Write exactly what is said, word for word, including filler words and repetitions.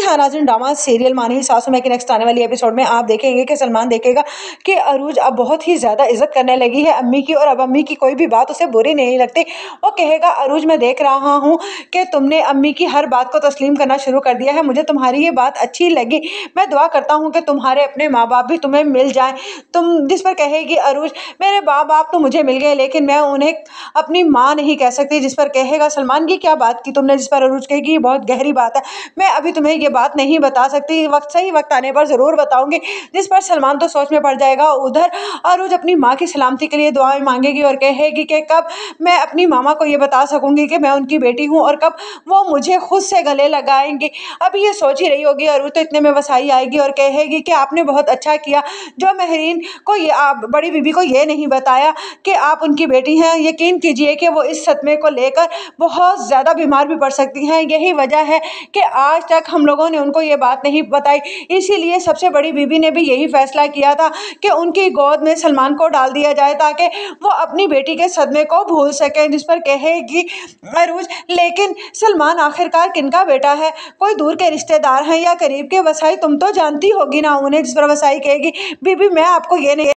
हाँ नाज़रीन, drama serial मानी ही सासू में के नेक्स्ट आने वाली एपिसोड में आप देखेंगे कि सलमान देखेगा कि अरूज अब बहुत ही ज़्यादा इज्जत करने लगी है अम्मी की, और अब अम्मी की कोई भी बात उसे बुरी नहीं लगती। वो कहेगा अरूज मैं देख रहा हूँ कि तुमने अम्मी की हर बात को तस्लीम करना शुरू कर दिया है, मुझे तुम्हारी ये बात अच्छी लगी, मैं दुआ करता हूँ कि तुम्हारे अपने माँ बाप भी तुम्हें मिल जाएं। तुम जिस पर कहेगी अरूज मेरे माँ बाप तो मुझे मिल गए लेकिन मैं उन्हें अपनी माँ नहीं कह सकती। जिस पर कहेगा सलमान की क्या बात की तुमने, जिस पर अरूज कहेगी ये बहुत गहरी बात है, मैं अभी तुम्हें ये बात नहीं बता सकती, वक्त सही वक्त आने पर ज़रूर बताऊंगी। जिस पर सलमान तो सोच में पड़ जाएगा। उधर अरूज अपनी माँ की सलामती के लिए दुआएं मांगेगी और कहेगी कि कब मैं अपनी मामा को ये बता सकूंगी कि मैं उनकी बेटी हूँ और कब वो मुझे खुद से गले लगाएंगे। अभी ये सोच ही रही होगी अरूज, तो इतने में वसाई आएगी और कहेगी कि आपने बहुत अच्छा किया जो महरीन को ये आप बड़ी बीबी को ये नहीं बताया कि आप उनकी बेटी हैं। यकीन कीजिए कि वो इस सदमे को लेकर बहुत ज़्यादा बीमार भी पड़ सकती हैं। यही वजह है कि आज तक हम लोगों ने उनको ये बात नहीं बताई, इसीलिए सबसे बड़ी बीबी ने भी यही फैसला किया था कि उनकी गोद में सलमान को डाल दिया जाए ताकि वो अपनी बेटी के सदमे को भूल सकें। जिस पर कहेगी अरूज लेकिन सलमान आखिरकार किनका बेटा है, कोई दूर के रिश्तेदार हैं या करीब के? वसाई तुम तो जानती होगी ना उन्हें। जिस पर वसाई कहेगी बीबी मैं आपको ये नहीं